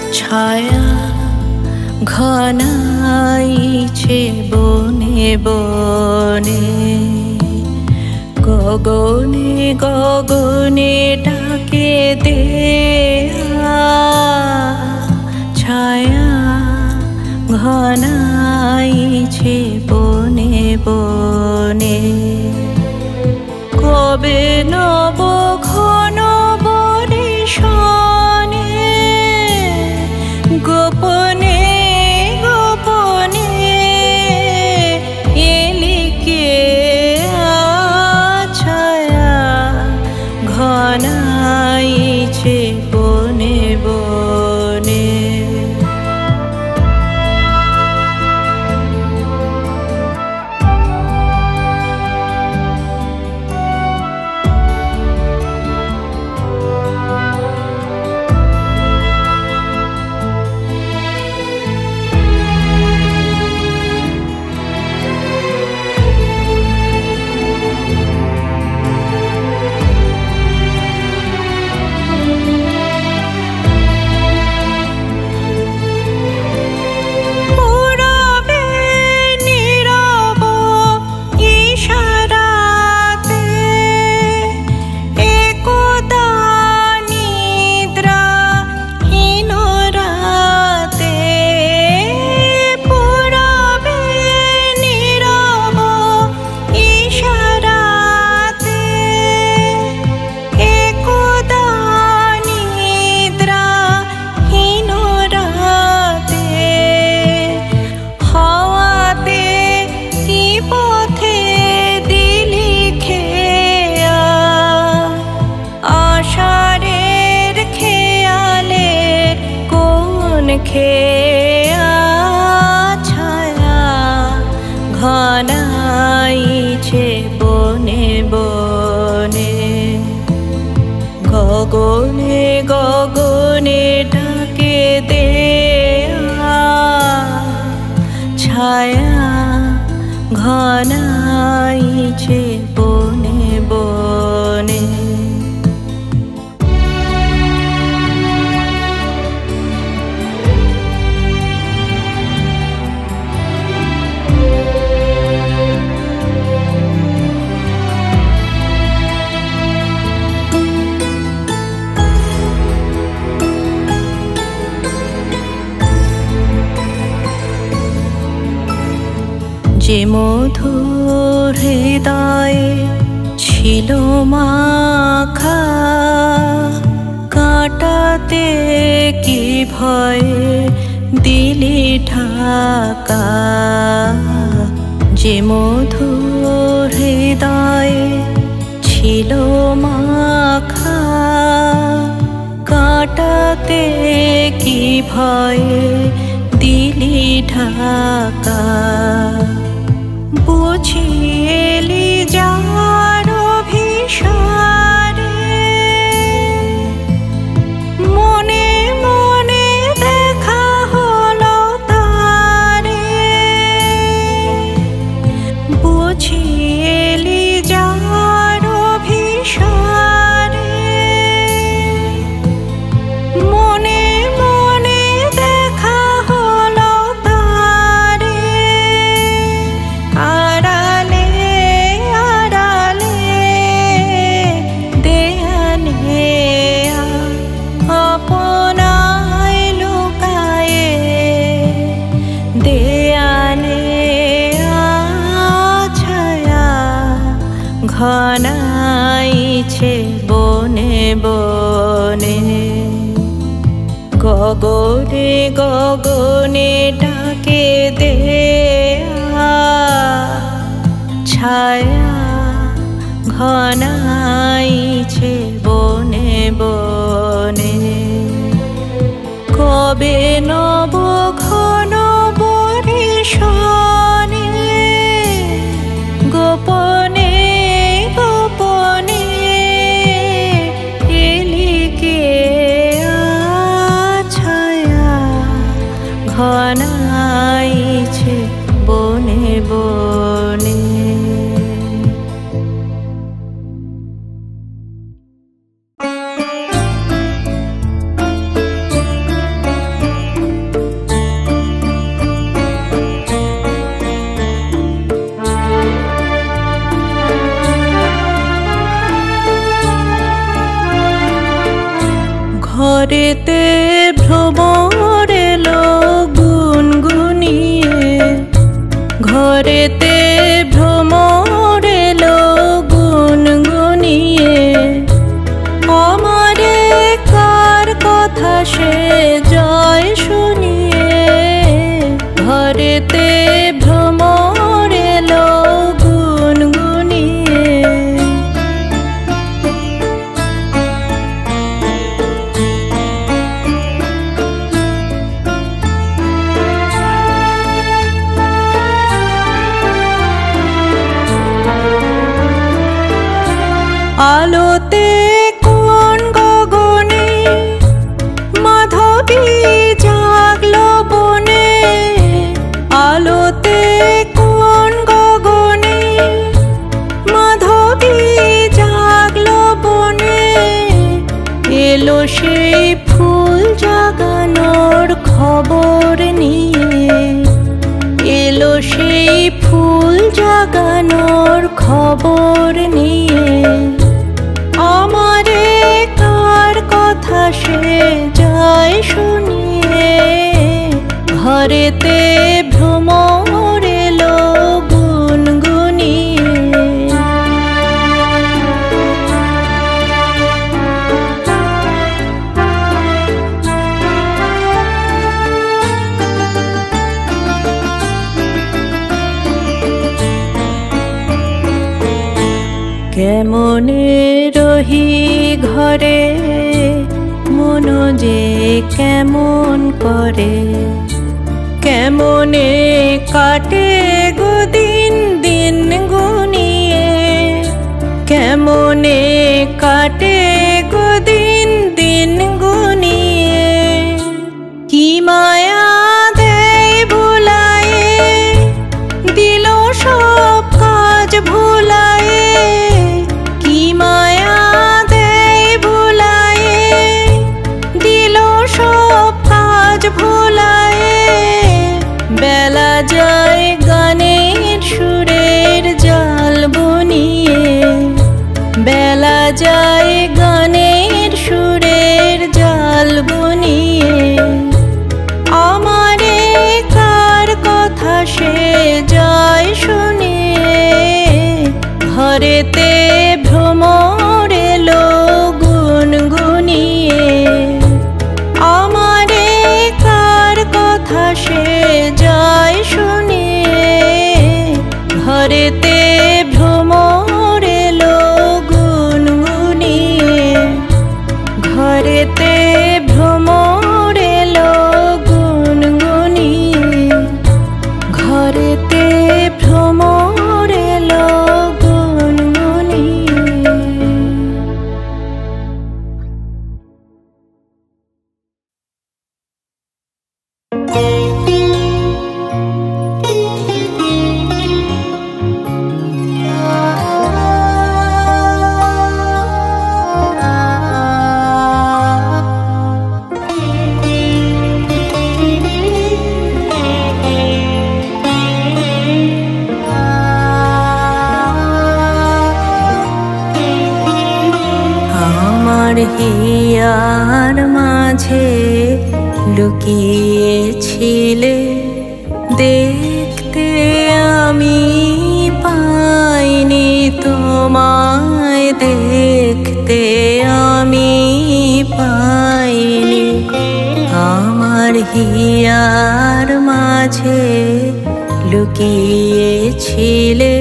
ছায়া ঘনাইছে বনে বনে, গগনে গগনে ডাকে দেয়া। ছায়া ঘনাইছে বনে বনে, কবে নব ঘন বরিশনে, গোপনে গোপনে এলিকে ছায়া ঘনাইছে বনে বনে। খেয়া ছায়া ঘনাইছে বনে বনে, গগনে গগনে ডাকে দেয়া। ছায়া ঘনাইছে বনে বনে। যে মধুর হৃদয়ে ছিল মাখা, কাটাতে কি ভয়ে দিলি ঢাকা। যে মধুর হৃদয়ে ছিল মাখা, কাটাতে কি ভয়ে দিলি ঢাকা। বুঝিয়েলি যার অভিসারে, মনে মনে দেখা হলো তারে। বুঝিয়েলি যার অভিসারে, মনে মনে দেখা হলো তারে। আড়ালে আড়ালে দেয়ানে আপনায় লুকায়ে, দেয়ানে ছায়া ঘনাইছে বনে বনে, গগনে গগনে ডাকে দেয়া। ছায়া ঘনাইছে বনে বনে, কবে নব ঘন বরিশনে, গোপনে গোপনে এলিকে ছায়া ঘনাইছে বনে বনে। খবর নিয়ে, এলো সেই ফুল জাগানোর খবর নিয়ে। আমারে কার কথা সে যায় শুনিয়ে, ঘরেতে ভ্রমর এলো গুনগুনিয়ে। কেমনে রহি ঘরে, মন যে কেমন করে, কেমনে কাটে গো দিন দিন গুনিয়ে, কেমনে কাটে গো দিন দিন গুনিয়ে। কি মায়া দেয় ভুলায়ে, দিল সব কাজ ভুলায়ে। কি মায়া দেয় ভুলায়ে, দিল সব কাজ ভুলায়ে। বেলা যায় গানের সুরের জাল বুনিয়ে, বেলা যায় গানের সুরের জাল বুনিয়ে। আমারে কার কথা সে যায় শুনিয়ে, ঘরেতে ভ্রমর এলো গুনগুনিয়ে। আমারে কার কথা সে যায় শুনিয়ে, ঘরেতে ভ্রমর এলো গুনগুনিয়ে। ঘরেতে ভ্রমর এলো গুনগুনিয়ে, ঘরেতে ভ্রমর এলো গুনগুনিয়ে। আমার হিয়ার মাঝে লুকিয়েছিলে, দেখতে আমি পাইনি তোমায়, দেখতে আমি পাইনি। আমার হিয়ার মাঝে লুকিয়েছিলে,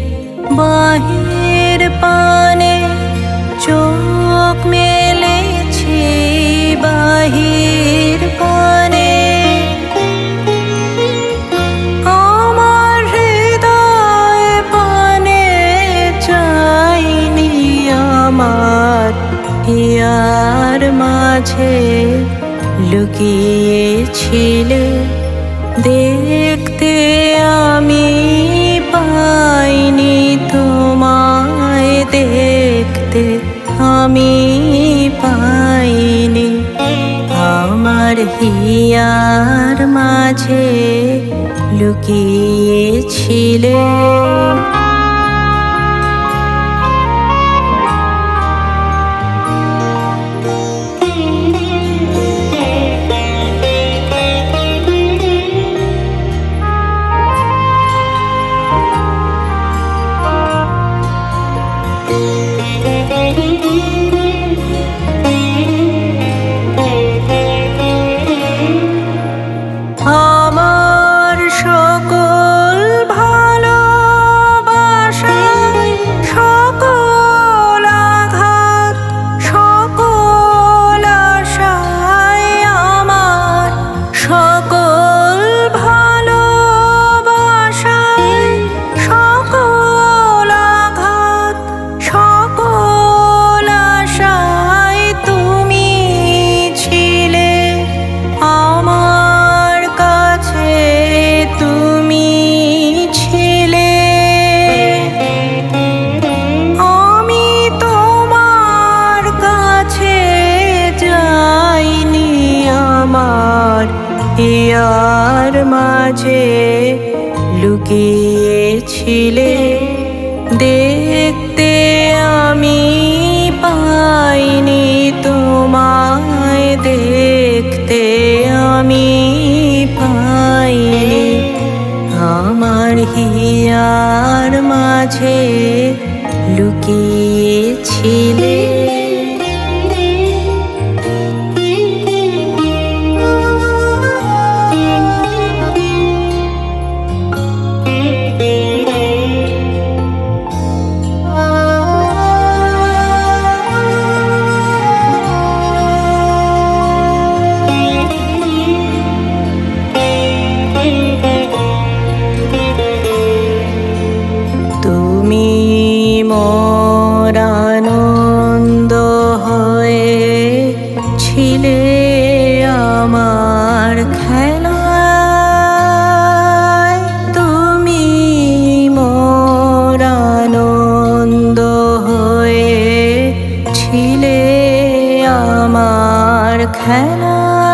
বাহির পানে চোখ মেলেছি, বাহির পানে। আমার হৃদয় পানে চাইনি, আমার হিয়ার মাঝে লুকিয়েছিলে, দেখতে আমি পাইনি তোমায়, দেখতে আমি পাইনি। আমার হিয়ার মাঝে লুকিয়েছিলে। আমার সকল ভালোবাসা হিয়ার মাঝে লুকিয়েছিলে, দেখতে আমি পাইনি তোমায়, দেখতে আমি পাইনি। আমার হিয়ার মাঝে লুকিয়েছিলে। তুমি মোর আনন্দ হয়ে ছিলে আমার খেলায়, তুমি মোর আনন্দ হয়ে ছিলে আমার খেলায়।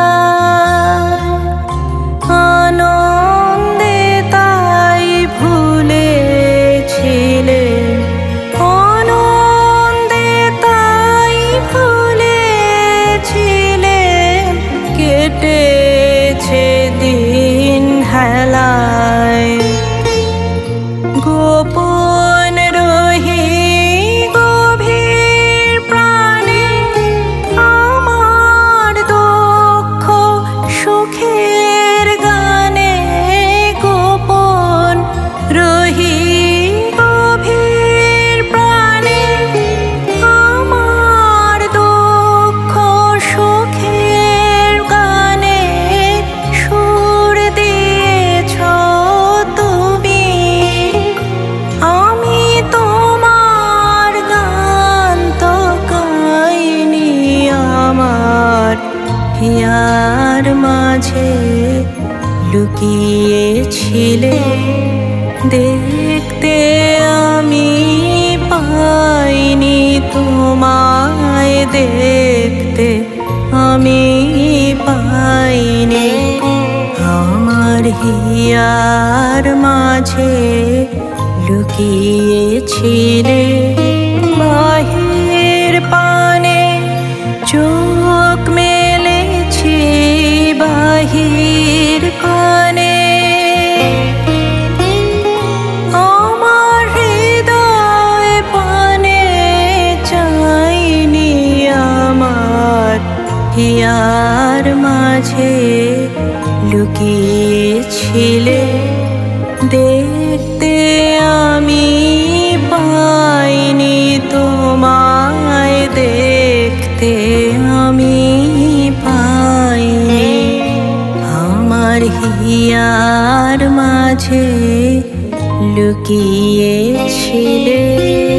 আনন্দে তাই ভুলেছিলে, আনন্দে তাই ভুলেছিলে, কেটেছে দিন হেলায়। গোপন রহি গভীর প্রাণে আমার দুঃখ সুখের গানে, গোপন রহি গভীর প্রাণে আমার দুঃখ সুখের গানে সুর দিয়েছ তুমি। আমি তোমার গান তো গাইনি, আমার হিয়ার মাঝে লুকিয়েছিলে, দেখতে আমি পাইনি তোমায়, দেখতে আমি পাইনি। আমার হিয়ার মাঝে লুকিয়েছিলে, বাহির পানে চোখ মেলেছি, বাহির পানে আমার হৃদয় পানে চাইনি। আমার হিয়ার মাঝে লুকিয়েছিলে, দেখতে আমি পাইনি তোমায়, দেখতে আমি পাইনি। আমার হিয়ার মাঝে লুকিয়েছিলে।